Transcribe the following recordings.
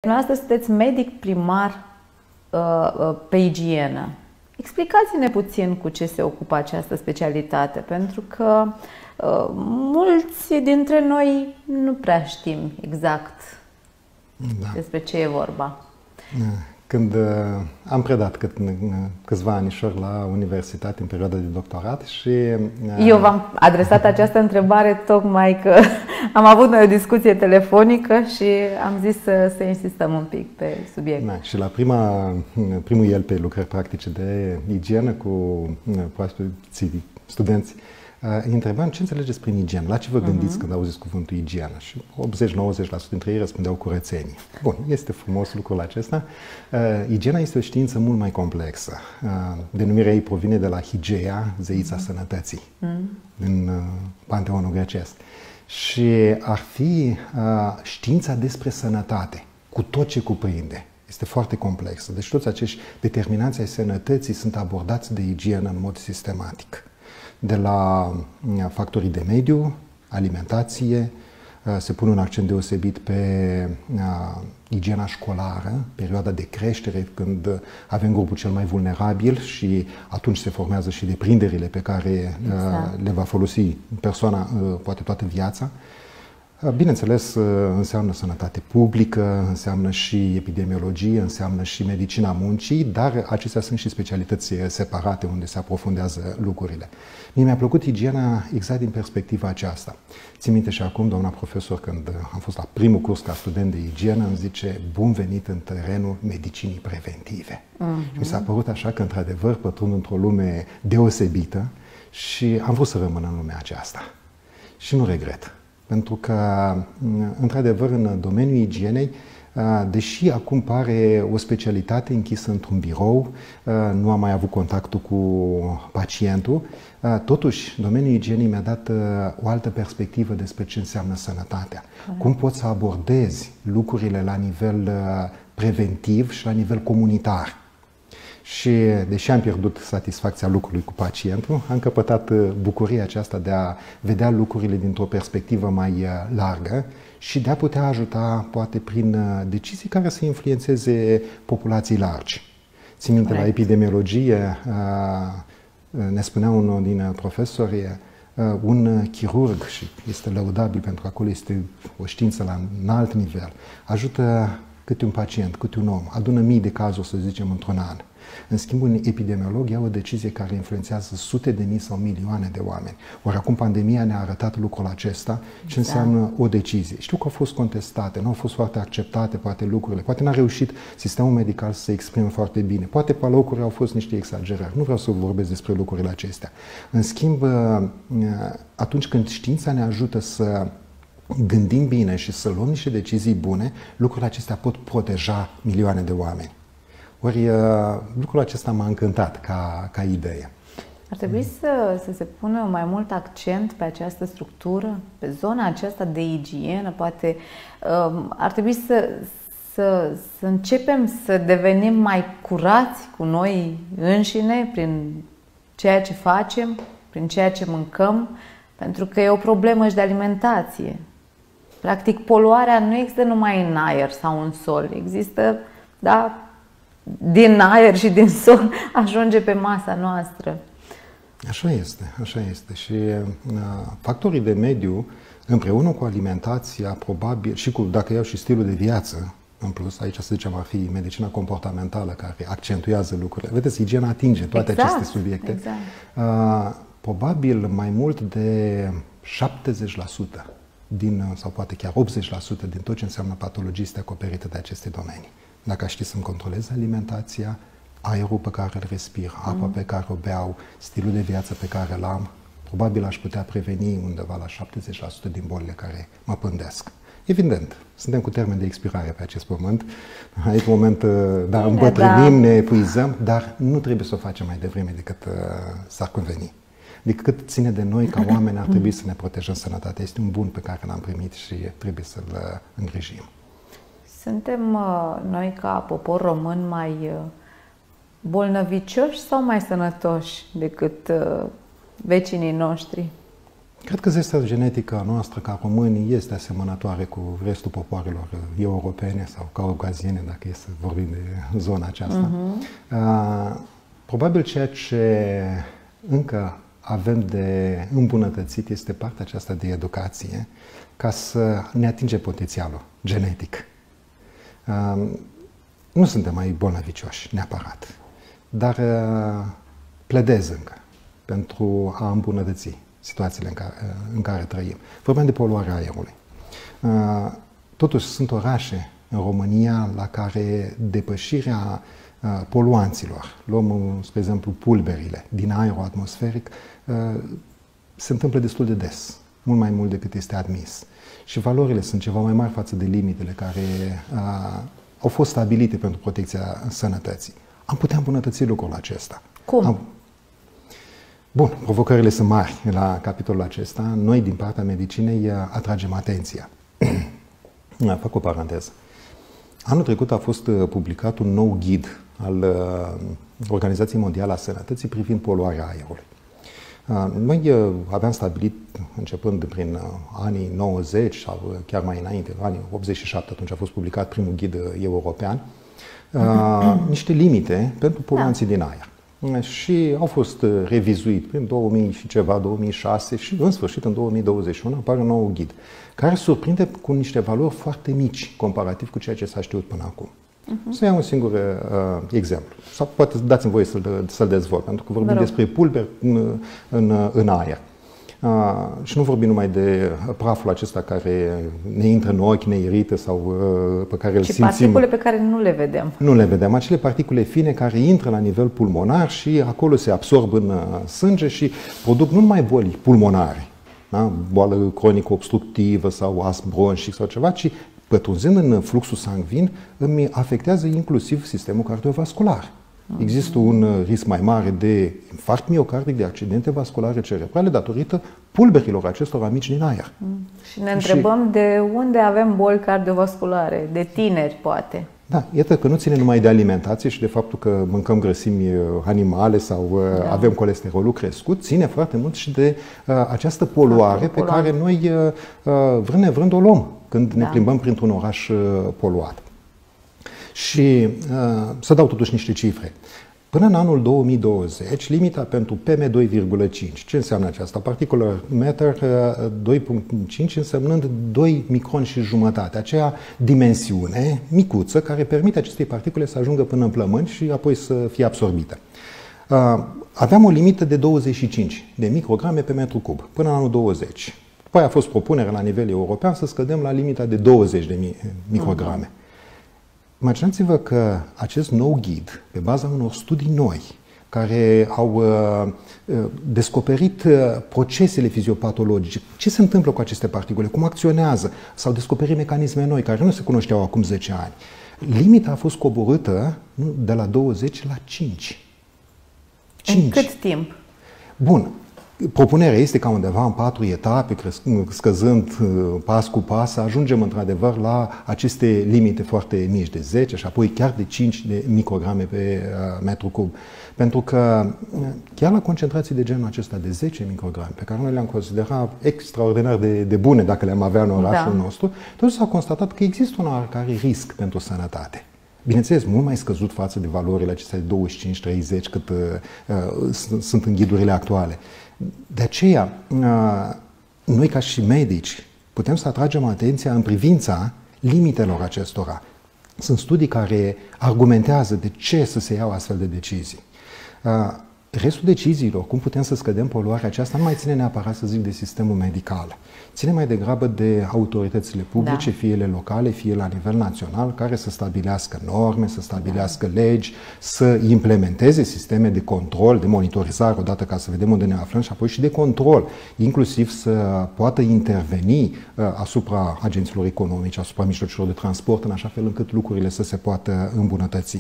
Noastră sunteți medic primar pe igienă. Explicați-ne puțin cu ce se ocupă această specialitate, pentru că mulți dintre noi nu prea știm exact despre ce e vorba. Când am predat câțiva anișori la universitate în perioada de doctorat și... Eu v-am adresat această întrebare tocmai că am avut noi o discuție telefonică și am zis să insistăm un pic pe subiect. Și la primul IEL pe lucrări practice de igienă cu proaspeții studenți, îi întrebam ce înțelegeți prin igienă, la ce vă gândiți când auziți cuvântul igienă și 80-90% dintre ei răspundeau curățenie. Bun, este frumos lucrul acesta. Igiena este o știință mult mai complexă. Denumirea ei provine de la Higea, zeița sănătății, din panteonul grecesc. Și ar fi știința despre sănătate, cu tot ce cuprinde. Este foarte complexă. Deci toți acești determinanți ai sănătății sunt abordați de igienă în mod sistematic. De la factorii de mediu, alimentație, se pune un accent deosebit pe igiena școlară, perioada de creștere, când avem grupul cel mai vulnerabil și atunci se formează și deprinderile pe care le va folosi persoana poate toată viața. Bineînțeles, înseamnă sănătate publică, înseamnă și epidemiologie, înseamnă și medicina muncii, dar acestea sunt și specialități separate unde se aprofundează lucrurile. Mie mi-a plăcut igiena exact din perspectiva aceasta. Țin minte și acum, doamna profesor, când am fost la primul curs ca student de igienă, îmi zice, bun venit în terenul medicinii preventive. Și mi s-a părut așa că, într-adevăr, pătrund într-o lume deosebită și am vrut să rămân în lumea aceasta. Și nu regret. Pentru că, într-adevăr, în domeniul igienei, deși acum pare o specialitate închisă într-un birou, nu am mai avut contactul cu pacientul, totuși, domeniul igienei mi-a dat o altă perspectivă despre ce înseamnă sănătatea. Cum poți să abordezi lucrurile la nivel preventiv și la nivel comunitar. Și, deși am pierdut satisfacția lucrului cu pacientul, am căpătat bucuria aceasta de a vedea lucrurile dintr-o perspectivă mai largă și de a putea ajuta, poate, prin decizii care să influențeze populații largi. Țin minte, la epidemiologie, ne spunea unul din profesori, un chirurg, și este lăudabil pentru că acolo este o știință la un alt nivel, ajută câte un pacient, câte un om, adună mii de cazuri, să zicem, într-un an. În schimb, un epidemiolog ia o decizie care influențează sute de mii sau milioane de oameni. Ori acum pandemia ne-a arătat lucrul acesta, ce înseamnă o decizie. Știu că au fost contestate, nu au fost foarte acceptate poate lucrurile, poate n-a reușit sistemul medical să se exprime foarte bine, poate pe locuri au fost niște exagerări. Nu vreau să vorbesc despre lucrurile acestea. În schimb, atunci când știința ne ajută să gândim bine și să luăm niște decizii bune, lucrurile acestea pot proteja milioane de oameni. Ori lucrul acesta m-a încântat ca idee. Ar trebui să se pună mai mult accent pe această structură, pe zona aceasta de igienă, poate ar trebui să începem să devenim mai curați cu noi înșine prin ceea ce facem, prin ceea ce mâncăm, pentru că e o problemă și de alimentație. Practic, poluarea nu există numai în aer sau în sol, există, da, din aer și din sol ajunge pe masa noastră. Așa este, așa este. Și factorii de mediu, împreună cu alimentația, probabil, și cu, dacă iau și stilul de viață, în plus, aici să zicem ar fi medicina comportamentală care accentuează lucrurile. Vedeți, igiena atinge toate aceste subiecte. Exact. Probabil mai mult de 70% sau poate chiar 80% din tot ce înseamnă patologii este acoperită de aceste domenii. Dacă aș ști să-mi controlez alimentația, aerul pe care îl respir, apa pe care o beau, stilul de viață pe care îl am, probabil aș putea preveni undeva la 70% din bolile care mă pândesc. Evident, suntem cu termen de expirare pe acest pământ. Aici, în moment, da, îmbătrânim, ne epuizăm, dar nu trebuie să o facem mai devreme decât s-ar conveni. Decât ține de noi ca oameni, ar trebui să ne protejăm sănătatea. Este un bun pe care l-am primit și trebuie să-l îngrijim. Suntem noi ca popor român mai bolnăvicioși sau mai sănătoși decât vecinii noștri? Cred că zestea genetică a noastră ca români este asemănătoare cu restul popoarelor europene sau caucaziene, dacă e să vorbim de zona aceasta. Probabil ceea ce încă avem de îmbunătățit este partea aceasta de educație ca să ne atingem potențialul genetic. Nu suntem mai bolnavicioși neapărat, dar pledez încă pentru a îmbunătăți situațiile în care trăim. Vorbeam de poluarea aerului. Totuși sunt orașe în România la care depășirea poluanților, luăm, spre exemplu, pulberile din aerul atmosferic, se întâmplă destul de des, mult mai mult decât este admis. Și valorile sunt ceva mai mari față de limitele care au fost stabilite pentru protecția sănătății. Am putea îmbunătăți lucrul acesta. Cum? Bun, provocările sunt mari la capitolul acesta. Noi, din partea medicinei, atragem atenția. Fac o paranteză. Anul trecut a fost publicat un nou ghid al Organizației Mondiale a Sănătății privind poluarea aerului. Noi aveam stabilit, începând prin anii 90 sau chiar mai înainte, anii 87, atunci a fost publicat primul ghid european, niște limite pentru poluanții din aer. Și au fost revizuit prin 2000 și ceva, 2006 și în sfârșit în 2021 apare un nou ghid care surprinde cu niște valori foarte mici comparativ cu ceea ce s-a știut până acum. Să iau un singur exemplu. Sau poate dați-mi voie să-l dezvolt, pentru că vorbim despre pulberi în aer. Și nu vorbim numai de praful acesta care ne intră în ochi, ne irită sau pe care îl simțim. Și particule pe care nu le vedem. Nu le vedem. Acele particule fine care intră la nivel pulmonar și acolo se absorb în sânge și produc nu numai boli pulmonare, da? Boală cronică obstructivă sau astm bronșic sau ceva, ci pătrunzând în fluxul sanguin, îmi afectează inclusiv sistemul cardiovascular. Există un risc mai mare de infarct miocardic, de accidente vasculare cerebrale datorită pulberilor acestora mici din aer. Și ne întrebăm de unde avem boli cardiovasculare, de tineri poate. Da, iată că nu ține numai de alimentație și de faptul că mâncăm grăsimi animale sau avem colesterolul crescut, ține foarte mult și de această poluare pe care noi, vrând nevrând, o luăm când ne plimbăm printr-un oraș poluat. Și să dau totuși niște cifre. Până în anul 2020, limita pentru PM2,5. Ce înseamnă aceasta? Particular matter 2,5 însemnând 2 microni și jumătate. Aceea dimensiune micuță care permite acestei particule să ajungă până în plămâni și apoi să fie absorbite. Aveam o limită de 25 de micrograme pe metru cub până în anul 20. Apoi a fost propunerea la nivel european să scădem la limita de 20 de micrograme. Imaginați-vă că acest nou ghid, pe baza unor studii noi, care au descoperit procesele fiziopatologice, ce se întâmplă cu aceste particule, cum acționează, s-au descoperit mecanisme noi care nu se cunoșteau acum 10 ani. Limita a fost coborâtă de la 20 la 5. În cât timp? Bun. Propunerea este ca undeva în 4 etape, scăzând pas cu pas, să ajungem într-adevăr la aceste limite foarte mici de 10 și apoi chiar de 5 de micrograme pe metru cub. Pentru că chiar la concentrații de genul acesta de 10 micrograme, pe care noi le-am considerat extraordinar de bune dacă le-am avea în orașul nostru, totuși s-a constatat că există un oarecare risc pentru sănătate. Bineînțeles, mult mai scăzut față de valorile acestea de 25-30 cât sunt în ghidurile actuale. De aceea, noi ca și medici putem să atragem atenția în privința limitelor acestora. Sunt studii care argumentează de ce să se iau astfel de decizii. Restul deciziilor, cum putem să scădem poluarea aceasta, nu mai ține neapărat, să zic, de sistemul medical. Ține mai degrabă de autoritățile publice, fie ele locale, fie la nivel național, care să stabilească norme, să stabilească legi, să implementeze sisteme de control, de monitorizare, odată ca să vedem unde ne aflăm, și apoi și de control, inclusiv să poată interveni asupra agenților economici, asupra mijloacelor de transport, în așa fel încât lucrurile să se poată îmbunătăți.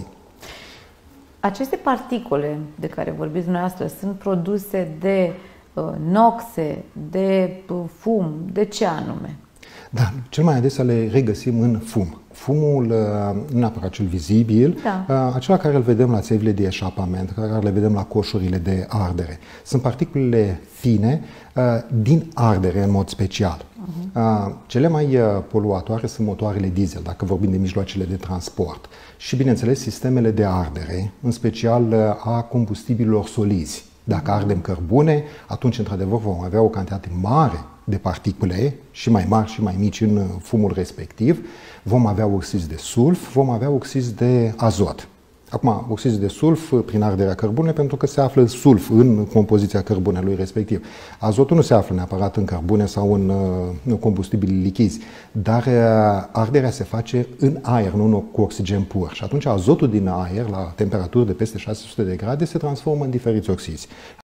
Aceste particule de care vorbiți dumneavoastră sunt produse de noxe, de fum, de ce anume? Da, cel mai adesea le regăsim în fum. fumul, nu neapărat cel vizibil, acela care îl vedem la țevile de eșapament, care le vedem la coșurile de ardere. Sunt particulele fine din ardere în mod special. Cele mai poluatoare sunt motoarele diesel, dacă vorbim de mijloacele de transport. Și, bineînțeles, sistemele de ardere, în special a combustibililor solizi. Dacă ardem cărbune, atunci, într-adevăr, vom avea o cantitate mare de particule, și mai mari și mai mici în fumul respectiv. Vom avea oxizi de sulf, vom avea oxizi de azot. Acum, oxizii de sulf prin arderea cărbune, pentru că se află sulf în compoziția cărbunelui respectiv. Azotul nu se află neapărat în cărbune sau în combustibili lichizi, dar arderea se face în aer, nu cu oxigen pur. Și atunci azotul din aer, la temperaturi de peste 600 de grade, se transformă în diferiți oxizi.